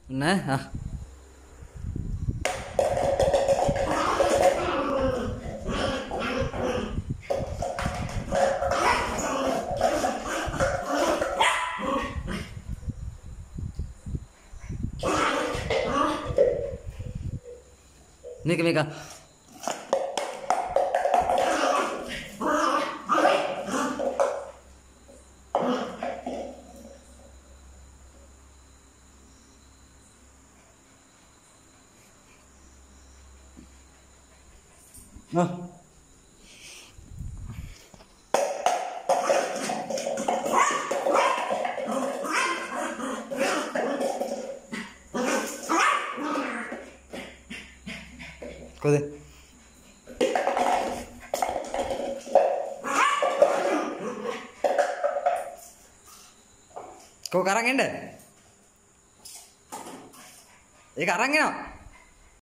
Nah, ah. Mika, Mika. No. Kode. Kau karang ende? Karang ya?